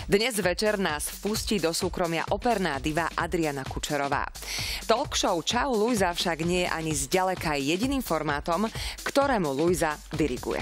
Dnes večer nás vpustí do súkromia operná diva Adriana Kučerová. Talk show Čau Luisa však nie je ani zďaleka jediným formátom, ktorému Luisa diriguje.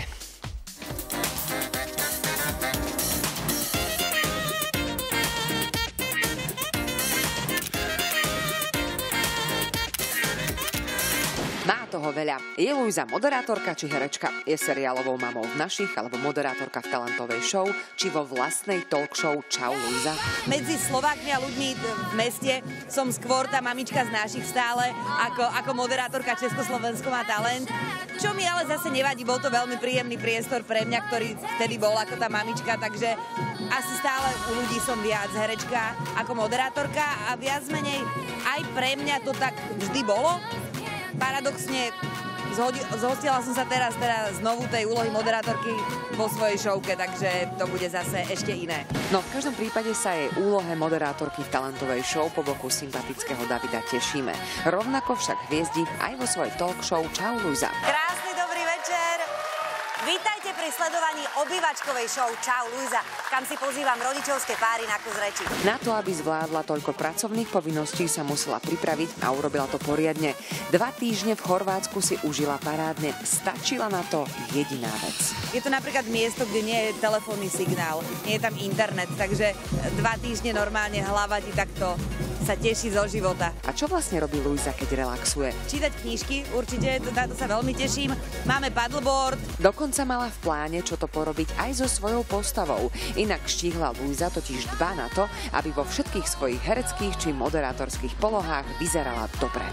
Má toho veľa. Je Luisa moderátorka či herečka? Je seriálovou mamou v našich alebo moderátorka v talentovej show či vo vlastnej talk show Čau Luisa? Medzi Slovákmi a ľuďmi v meste som skôr tá mamička z našich stále ako moderátorka Československo má talent. Čo mi ale zase nevadí, bol to veľmi príjemný priestor pre mňa, ktorý vtedy bol ako tá mamička, takže asi stále u ľudí som viac herečka ako moderátorka a viac menej aj pre mňa to tak vždy bolo. Paradoxne zhostila som sa teraz znovu tej úlohy moderátorky vo svojej showke, takže to bude zase ešte iné. No v každom prípade sa jej úlohe moderátorky v talentovej show po boku sympatického Davida tešíme. Rovnako však hviezdi aj vo svojej talk show Čau Luisa. Krásny dobrý večer! Vítajte pri sledovaní obývačkovej show Čau Luisa, kam si pozývam rodičovské páry na kus reči. Na to, aby zvládla toľko pracovných povinností, sa musela pripraviť a urobila to poriadne. 2 týždne v Chorvátsku si užila parádne. Stačila na to jediná vec. Je to napríklad miesto, kde nie je telefónny signál, nie je tam internet, takže 2 týždne normálne hlava ti takto sa teší zo života. A čo vlastne robí Luisa, keď relaxuje? Čítať knižky, určite, na to sa veľmi teším. Máme paddleboard. Dokonca mala v pláne, čo to porobiť aj so svojou postavou. Inak štíhla Luisa totiž dbá na to, aby vo všetkých svojich hereckých či moderátorských polohách vyzerala dobre.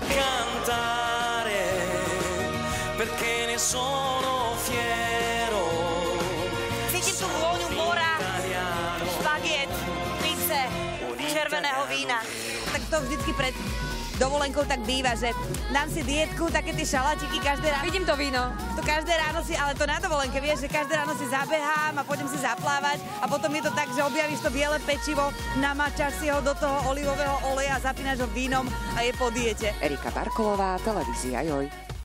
Cítim tú vôňu mora, špagiet, pizze, červeného vína. Tak to vždycky pred dovolenkou tak býva, že dám si dietku, také tie šalatiky každé ráno. Vidím to víno. To každé ráno si, ale to na dovolenke, vieš, že každé ráno si zabehám a pôjdem si zaplávať a potom je to tak, že objavíš to biele pečivo, namáčaš si ho do toho olivového oleja, zapínaš ho vínom a je po diete. Erika Barkolová, televízia Joj.